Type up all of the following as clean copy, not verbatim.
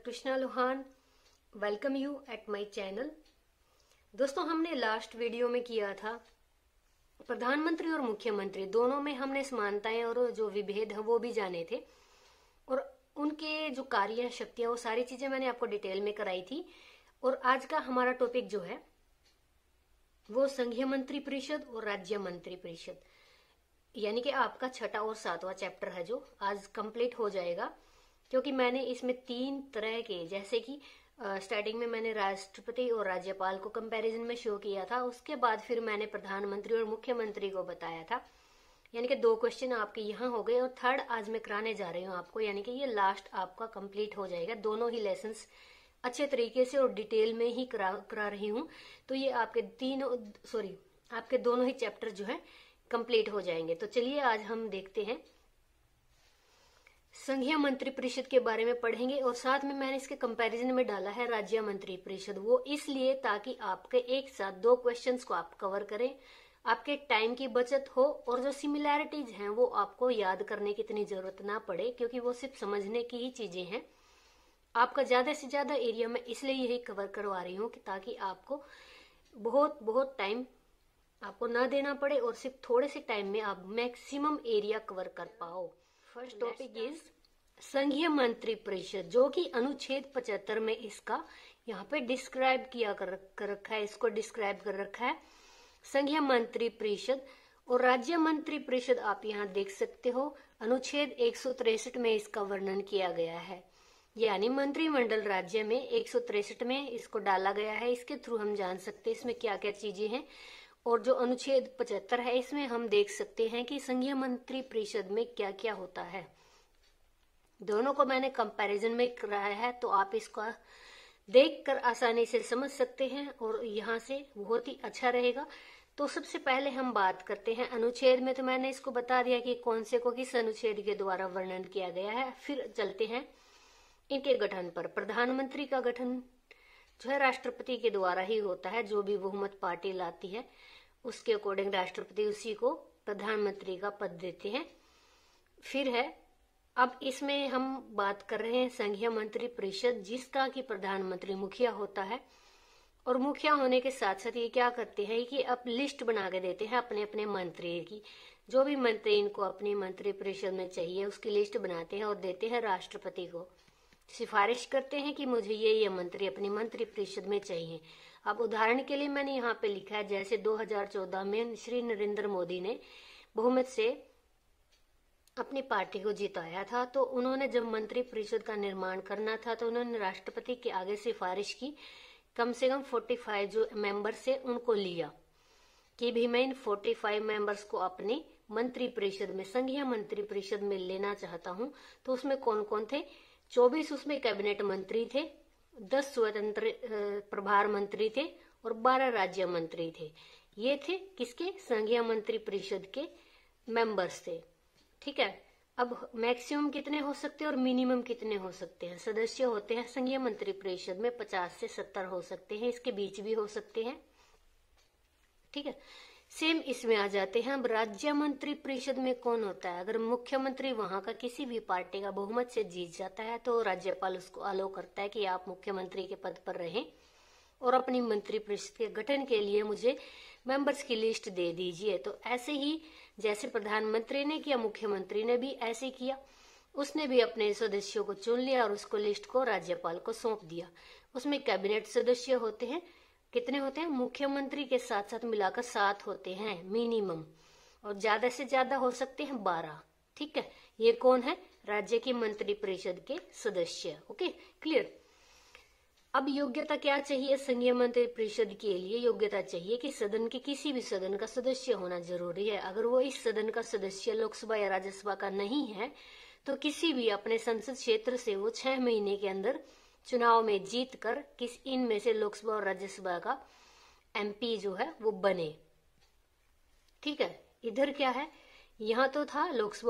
Krishna Lohan welcome you at my channel. दोस्तों, हमने last video में किया था प्रधानमंत्री और मुख्यमंत्री दोनों में हमने समानताएं और जो विभेद है वो भी जाने थे, और उनके जो कार्य शक्तियां वो सारी चीजें मैंने आपको डिटेल में कराई थी। और आज का हमारा टॉपिक जो है वो संघीय मंत्री परिषद और राज्य मंत्री परिषद, यानी कि आपका छठा और सातवां चैप्टर है जो आज कंप्लीट हो जाएगा। क्योंकि मैंने इसमें तीन तरह के, जैसे कि स्टार्टिंग में मैंने राष्ट्रपति और राज्यपाल को कंपैरिजन में शो किया था, उसके बाद फिर मैंने प्रधानमंत्री और मुख्यमंत्री को बताया था, यानी कि 2 क्वेश्चन आपके यहाँ हो गए। और थर्ड आज मैं कराने जा रही हूँ आपको, यानी कि ये लास्ट आपका कंप्लीट हो जाएगा। दोनों ही लेसन्स अच्छे तरीके से और डिटेल में ही करा रही हूँ, तो ये आपके दोनों ही चैप्टर जो है कंप्लीट हो जाएंगे। तो चलिए आज हम देखते हैं संघीय मंत्री परिषद के बारे में पढ़ेंगे, और साथ में मैंने इसके कंपैरिजन में डाला है राज्य मंत्री परिषद। वो इसलिए ताकि आपके एक साथ 2 क्वेश्चंस को आप कवर करें, आपके टाइम की बचत हो, और जो सिमिलैरिटीज हैं वो आपको याद करने की इतनी जरूरत ना पड़े, क्योंकि वो सिर्फ समझने की ही चीजें हैं। आपका ज्यादा से ज्यादा एरिया में इसलिए यही कवर करवा रही हूँ कि ताकि आपको बहुत टाइम आपको ना देना पड़े और सिर्फ थोड़े से टाइम में आप मैक्सिमम एरिया कवर कर पाओ। फर्स्ट टॉपिक इज संघीय मंत्री परिषद, जो कि अनुच्छेद 75 में इसका यहाँ पे डिस्क्राइब किया कर रखा है, इसको डिस्क्राइब कर रखा है संघीय मंत्री परिषद। और राज्य मंत्री परिषद आप यहाँ देख सकते हो, अनुच्छेद 163 में इसका वर्णन किया गया है, यानी मंत्रिमंडल राज्य में 163 में इसको डाला गया है। इसके थ्रू हम जान सकते हैं इसमें क्या क्या चीजें हैं। और जो अनुच्छेद 75 है इसमें हम देख सकते हैं कि संघीय मंत्री परिषद में क्या क्या होता है। दोनों को मैंने कंपैरिजन में कराया है, तो आप इसको देखकर आसानी से समझ सकते हैं और यहाँ से बहुत ही अच्छा रहेगा। तो सबसे पहले हम बात करते हैं अनुच्छेद में, तो मैंने इसको बता दिया कि कौन से को किस अनुच्छेद के द्वारा वर्णन किया गया है। फिर चलते हैं इनके गठन पर। प्रधानमंत्री का गठन जो है राष्ट्रपति के द्वारा ही होता है, जो भी बहुमत पार्टी लाती है उसके अकॉर्डिंग राष्ट्रपति उसी को प्रधानमंत्री का पद देते हैं। फिर है, अब इसमें हम बात कर रहे हैं संघीय मंत्री परिषद, जिसका कि प्रधानमंत्री मुखिया होता है। और मुखिया होने के साथ साथ ये क्या करते हैं कि अब लिस्ट बना के देते हैं अपने अपने मंत्री की, जो भी मंत्री इनको अपनी मंत्री परिषद में चाहिए उसकी लिस्ट बनाते हैं और देते हैं राष्ट्रपति को, सिफारिश करते हैं कि मुझे ये मंत्री अपनी मंत्री परिषद में चाहिए। अब उदाहरण के लिए मैंने यहाँ पे लिखा है, जैसे 2014 में श्री नरेंद्र मोदी ने बहुमत से अपनी पार्टी को जिताया था, तो उन्होंने जब मंत्री परिषद का निर्माण करना था तो उन्होंने राष्ट्रपति के आगे सिफारिश की, कम से कम 45 जो मेंबर्स से उनको लिया कि भी मैं इन 45 मेंबर्स को अपनी मंत्री परिषद में, संघीय मंत्री परिषद में लेना चाहता हूँ। तो उसमें कौन कौन थे? 24 उसमें कैबिनेट मंत्री थे, 10 स्वतंत्र प्रभार मंत्री थे और 12 राज्य मंत्री थे। ये थे किसके? संघीय मंत्री परिषद के मेंबर्स थे। ठीक है, अब मैक्सिमम कितने हो सकते हैं और मिनिमम कितने हो सकते हैं? सदस्य होते हैं संघीय मंत्री परिषद में 50 से 70 हो सकते हैं, इसके बीच भी हो सकते हैं। ठीक है, सेम इसमें आ जाते हैं। अब राज्य मंत्री परिषद में कौन होता है? अगर मुख्यमंत्री वहां का किसी भी पार्टी का बहुमत से जीत जाता है तो राज्यपाल उसको अलाउ करता है कि आप मुख्यमंत्री के पद पर रहें और अपनी मंत्री परिषद के गठन के लिए मुझे मेंबर्स की लिस्ट दे दीजिए। तो ऐसे ही जैसे प्रधानमंत्री ने किया, मुख्यमंत्री ने भी ऐसे किया, उसने भी अपने सदस्यों को चुन लिया और उसको लिस्ट को राज्यपाल को सौंप दिया। उसमें कैबिनेट सदस्य होते हैं, कितने होते हैं? मुख्यमंत्री के साथ साथ मिलाकर 7 होते हैं मिनिमम, और ज्यादा से ज्यादा हो सकते हैं 12। ठीक है, ये कौन है? राज्य की मंत्री परिषद के सदस्य। Okay, clear. अब योग्यता क्या चाहिए संघीय मंत्री परिषद के लिए? योग्यता चाहिए कि सदन के किसी भी सदन का सदस्य होना जरूरी है। अगर वो इस सदन का सदस्य लोकसभा या राज्यसभा का नहीं है तो किसी भी अपने संसद क्षेत्र से वो 6 महीने के अंदर चुनाव में जीत कर किस इनमें से लोकसभा और राज्यसभा का एमपी जो है वो बने। ठीक है, इधर क्या है? यहाँ तो था लोकसभा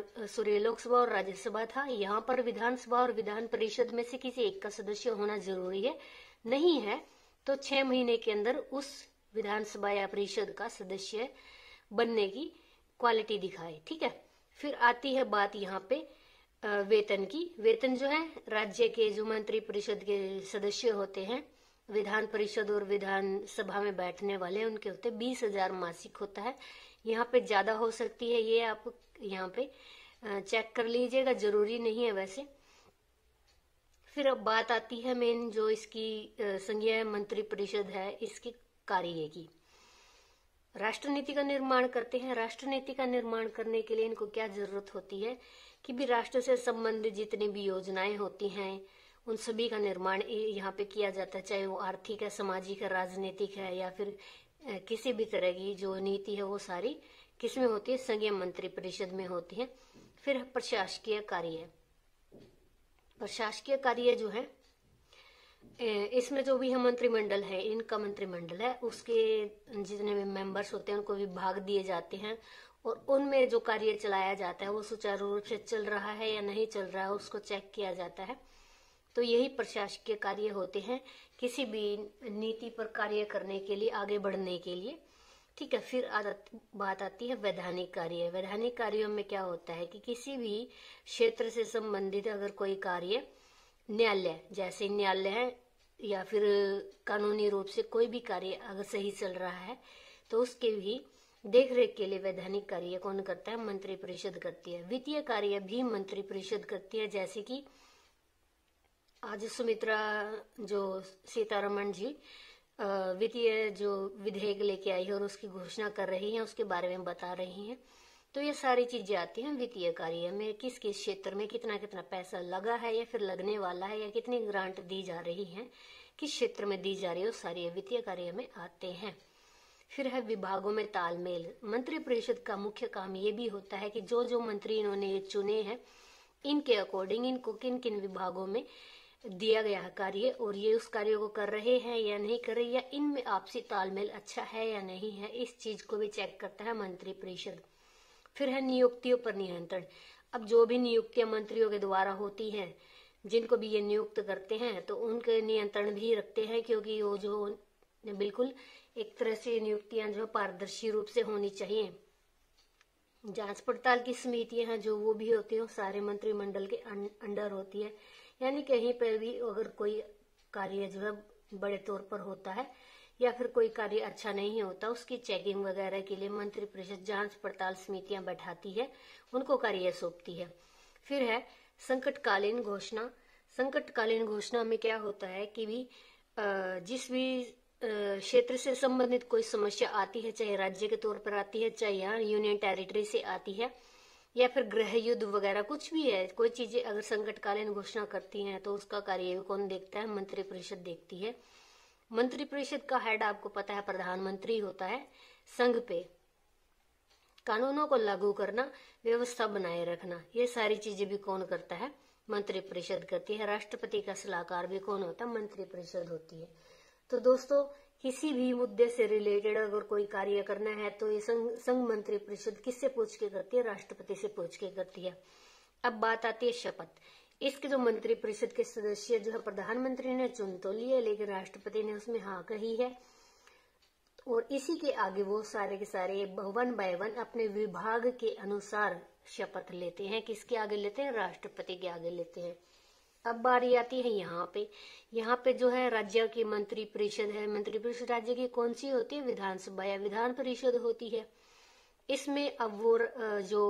और राज्यसभा था, यहाँ पर विधानसभा और विधान परिषद में से किसी एक का सदस्य होना जरूरी है। नहीं है तो 6 महीने के अंदर उस विधानसभा या परिषद का सदस्य बनने की क्वालिटी दिखाए। ठीक है, फिर आती है बात यहाँ पे वेतन जो है राज्य के जो मंत्री परिषद के सदस्य होते हैं, विधान परिषद और विधान सभा में बैठने वाले, उनके होते 20,000 मासिक होता है। यहाँ पे ज्यादा हो सकती है, ये आप यहाँ पे चेक कर लीजिएगा, जरूरी नहीं है वैसे। फिर अब बात आती है मेन जो इसकी संघीय मंत्री परिषद है, इसकी कार्य की। राष्ट्र नीति का निर्माण करते हैं। राष्ट्र नीति का निर्माण करने के लिए इनको क्या जरूरत होती है कि भी राष्ट्र से संबंधित जितनी भी योजनाएं होती हैं उन सभी का निर्माण यहाँ पे किया जाता है, चाहे वो आर्थिक है, सामाजिक है, राजनीतिक है, या फिर किसी भी तरह की जो नीति है वो सारी किसमें होती है, संघीय मंत्री परिषद में होती है। फिर प्रशासकीय कार्य। प्रशासकीय कार्य जो है इसमें जो भी हम मंत्रिमंडल है, इनका मंत्रिमंडल है, उसके जितने भी मेंबर्स होते हैं उनको विभाग दिए जाते हैं और उनमें जो कार्य चलाया जाता है वो सुचारू रूप से चल रहा है या नहीं चल रहा है उसको चेक किया जाता है। तो यही प्रशासकीय कार्य होते हैं किसी भी नीति पर कार्य करने के लिए, आगे बढ़ने के लिए। ठीक है। फिर बात आती है वैधानिक कार्य। वैधानिक कार्यों में क्या होता है कि किसी भी क्षेत्र से संबंधित अगर कोई कार्य, न्यायालय जैसे न्यायालय है या फिर कानूनी रूप से कोई भी कार्य अगर सही चल रहा है तो उसके भी देख रेख के लिए वैधानिक कार्य कौन करता है, मंत्री परिषद करती है। वित्तीय कार्य भी मंत्री परिषद करती है, जैसे कि आज सुमित्रा जो सीतारमण जी वित्तीय जो विधेयक लेके आई है और उसकी घोषणा कर रही है, उसके बारे में बता रही हैं। तो ये सारी चीजें आती हैं वित्तीय कार्य में, किस किस क्षेत्र में कितना कितना पैसा लगा है या फिर लगने वाला है, या कितनी ग्रांट दी जा रही है, किस क्षेत्र में दी जा रही है, वो सारी वित्तीय कार्य में आते हैं। फिर है विभागों में तालमेल। मंत्री परिषद का मुख्य काम ये भी होता है कि जो जो मंत्री इन्होंने चुने हैं इनके अकॉर्डिंग इनको किन किन विभागों में दिया गया है कार्य और ये उस कार्य को कर रहे हैं या नहीं कर रहे, या इनमें आपसी तालमेल अच्छा है या नहीं है, इस चीज को भी चेक करता है मंत्री परिषद। फिर है नियुक्तियों पर नियंत्रण। अब जो भी नियुक्तियां मंत्रियों के द्वारा होती हैं, जिनको भी ये नियुक्त करते हैं तो उनके नियंत्रण भी रखते हैं, क्योंकि वो जो बिल्कुल एक तरह से नियुक्तियां जो पारदर्शी रूप से होनी चाहिए। जांच पड़ताल की समितियां हैं जो वो भी होती है, सारे मंत्रिमंडल के अंडर होती है। यानी कहीं पर भी अगर कोई कार्य जो है बड़े तौर पर होता है या फिर कोई कार्य अच्छा नहीं होता, उसकी चेकिंग वगैरह के लिए मंत्री परिषद जांच पड़ताल समितियां बैठाती है, उनको कार्य सौंपती है। फिर है संकटकालीन घोषणा। संकटकालीन घोषणा में क्या होता है कि भी जिस भी क्षेत्र से संबंधित कोई समस्या आती है, चाहे राज्य के तौर पर आती है, चाहे यहाँ यूनियन टेरिटरी से आती है, या फिर गृह युद्ध वगैरह कुछ भी है, कोई चीजें अगर संकटकालीन घोषणा करती हैं तो उसका कार्य कौन देखता है, मंत्री परिषद देखती है। मंत्री परिषद का हेड आपको पता है प्रधानमंत्री होता है। संघ पे कानूनों को लागू करना, व्यवस्था बनाए रखना, ये सारी चीजें भी कौन करता है, मंत्री परिषद करती है। राष्ट्रपति का सलाहकार भी कौन होता है, मंत्री परिषद होती है। तो दोस्तों किसी भी मुद्दे से रिलेटेड अगर कोई कार्य करना है तो ये संघ मंत्री परिषद किससे पूछ के करती है, राष्ट्रपति से पूछ के करती है। अब बात आती है शपथ। इसके जो मंत्री परिषद के सदस्य जो है प्रधानमंत्री ने चुन तो लिए, लेकिन राष्ट्रपति ने उसमें हाँ कही है, और इसी के आगे वो सारे के सारे 1 बाय 1 अपने विभाग के अनुसार शपथ लेते हैं। किसके आगे लेते हैं, राष्ट्रपति के आगे लेते हैं। अब बारी आती है यहाँ पे जो है राज्य की मंत्री परिषद है। मंत्री परिषद राज्य की कौन सी होती है, विधानसभा या विधान परिषद होती है। इसमें अब वो जो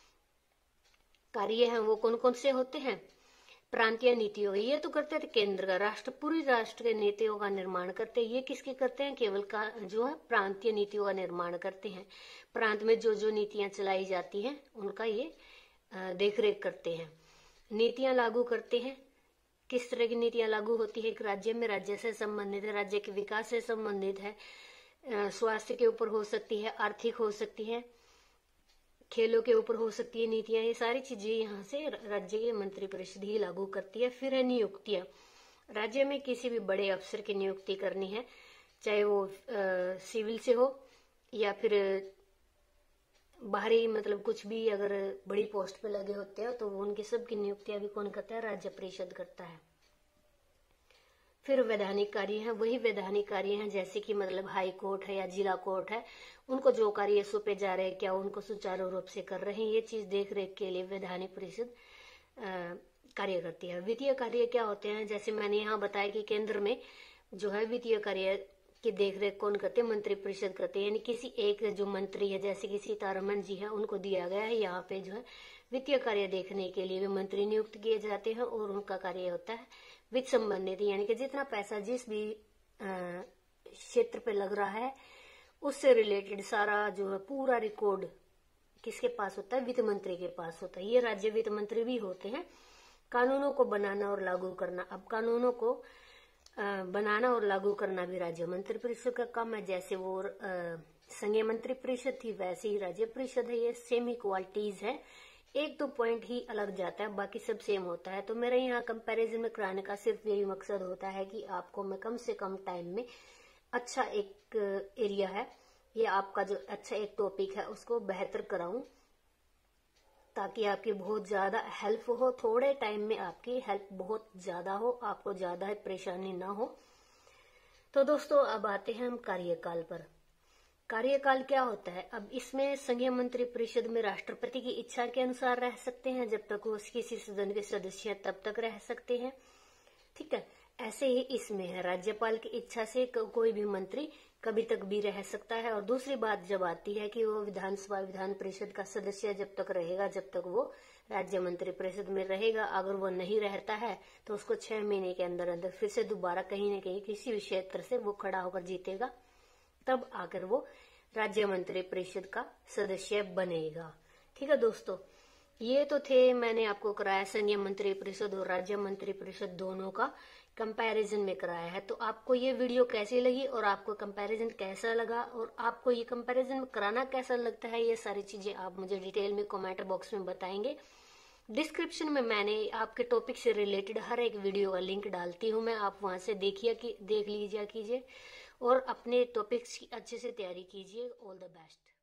कार्य है वो कौन कौन से होते हैं, प्रांतीय नीतियों, ये तो करते थे केंद्र का, राष्ट्र पूरी राष्ट्र के नीतियों का निर्माण करते हैं। ये किसके करते हैं, केवल का जो है प्रांतीय नीतियों का निर्माण करते हैं। प्रांत में जो जो नीतियां चलाई जाती हैं उनका ये देखरेख करते हैं। नीतियां लागू करते हैं। किस तरह की नीतियां लागू होती है, एक राज्य में राज्य से संबंधित है, राज्य के विकास से संबंधित है, स्वास्थ्य के ऊपर हो सकती है, आर्थिक हो सकती है, खेलों के ऊपर हो सकती है नीतियां। ये सारी चीजें यहाँ से राज्य की मंत्री परिषद ही लागू करती है। फिर है नियुक्तियां। राज्य में किसी भी बड़े अफसर की नियुक्ति करनी है, चाहे वो सिविल से हो या फिर बाहरी, मतलब कुछ भी अगर बड़ी पोस्ट पे लगे होते हैं तो उनकी सबकी नियुक्तियां भी कौन करता है, राज्य परिषद करता है। फिर वैधानिक कार्य है, वही वैधानिक कार्य है जैसे कि मतलब हाई कोर्ट है या जिला कोर्ट है, उनको जो कार्य सौंपे जा रहे हैं क्या उनको सुचारू रूप से कर रहे हैं, ये चीज देख रेख के लिए वैधानिक परिषद कार्य करती है। वित्तीय कार्य क्या होते हैं, जैसे मैंने यहाँ बताया कि केंद्र में जो है वित्तीय कार्य की देखरेख कौन करते हैं, मंत्रिपरिषद करते हैं। यानी किसी एक जो मंत्री है, जैसे कि सीतारमण जी है, उनको दिया गया है यहाँ पे जो है वित्तीय कार्य देखने के लिए वे मंत्री नियुक्त किए जाते हैं और उनका कार्य होता है वित्त संबंधित, यानी कि जितना पैसा जिस भी क्षेत्र पे लग रहा है उससे रिलेटेड सारा जो है पूरा रिकॉर्ड किसके पास होता है, वित्त मंत्री के पास होता है। ये राज्य वित्त मंत्री भी होते हैं। कानूनों को बनाना और लागू करना, अब कानूनों को बनाना और लागू करना भी राज्य मंत्रिपरिषद का काम है। जैसे वो संघीय मंत्रिपरिषद थी वैसे ही राज्य परिषद है। ये सेम इक्वालिटीज है, एक दो पॉइंट ही अलग जाता है, बाकी सब सेम होता है। तो मेरा यहाँ कंपैरिजन में कराने का सिर्फ यही मकसद होता है कि आपको मैं कम से कम टाइम में अच्छा एक एरिया है, ये आपका जो अच्छा एक टॉपिक है उसको बेहतर कराऊं, ताकि आपकी बहुत ज्यादा हेल्प हो, थोड़े टाइम में आपकी हेल्प बहुत ज्यादा हो, आपको ज्यादा परेशानी ना हो। तो दोस्तों अब आते हैं हम कार्यकाल पर। कार्यकाल क्या होता है, अब इसमें संघीय मंत्रिपरिषद में राष्ट्रपति की इच्छा के अनुसार रह सकते हैं, जब तक वो किसी सदन के सदस्य हैं तब तक रह सकते हैं, ठीक है। ऐसे ही इसमें है, राज्यपाल की इच्छा से कोई भी मंत्री कभी तक भी रह सकता है। और दूसरी बात जब आती है कि वो विधानसभा विधान परिषद का सदस्य जब तक रहेगा, जब तक वो राज्य मंत्रिपरिषद में रहेगा, अगर वो नहीं रहता है तो उसको 6 महीने के अंदर अंदर फिर से दोबारा कहीं न कहीं किसी भी क्षेत्र से वो खड़ा होकर जीतेगा, तब आकर वो राज्य मंत्रिपरिषद का सदस्य बनेगा, ठीक है दोस्तों। ये तो थे, मैंने आपको कराया संघीय मंत्रिपरिषद और राज्य मंत्रिपरिषद दोनों का कंपैरिजन में कराया है। तो आपको ये वीडियो कैसी लगी और आपको कंपैरिजन कैसा लगा और आपको ये कंपैरिजन कराना कैसा लगता है, ये सारी चीजें आप मुझे डिटेल में कमेंट बॉक्स में बताएंगे। डिस्क्रिप्शन में मैंने आपके टॉपिक से रिलेटेड हर एक वीडियो का लिंक डालती हूँ मैं, आप वहां से देख लीजिए कीजिए और अपने टॉपिक्स की अच्छे से तैयारी कीजिए। All the best.